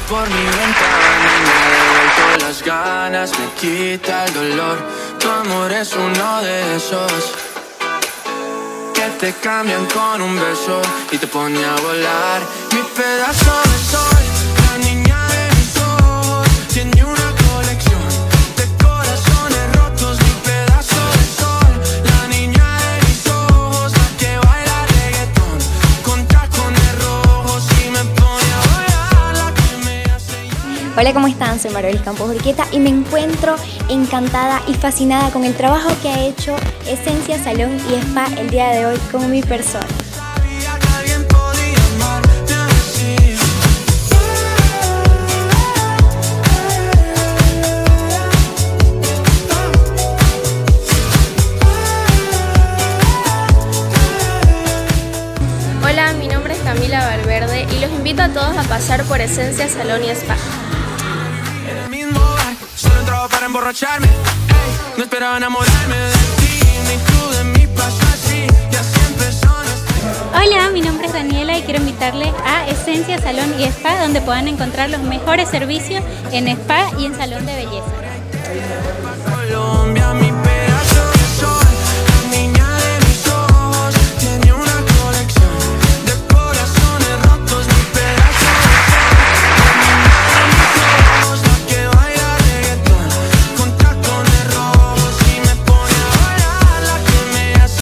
por mi ventana y me ha devuelto las ganas, me quita el dolor. Tu amor es uno de esos que te cambian con un beso y te pone a volar. Mi pedazo de sol, la niña de mis ojos, tiene una colección de corazones rotos. Mi pedazo de sol, la niña de mis ojos, la que baila reggaetón con tacones rojos y me pone a volar, la que me hace llorar. Hola, ¿cómo están? Soy Maribel Campos Urquieta y me encuentro encantada y fascinada con el trabajo que ha hecho Esencia Salón y Spa el día de hoy con mi persona. Hola, mi nombre es Camila Valverde y los invito a todos a pasar por Esencia Salón y Spa. Solo entraba para emborracharme, ey, no esperaba enamorarme de ti, ni tú de mí pasó así, y así empezó nuestra... Hola, mi nombre es Daniela y quiero invitarle a Esencia Salón y Spa, donde puedan encontrar los mejores servicios en spa y en salón de belleza. Colombia, mi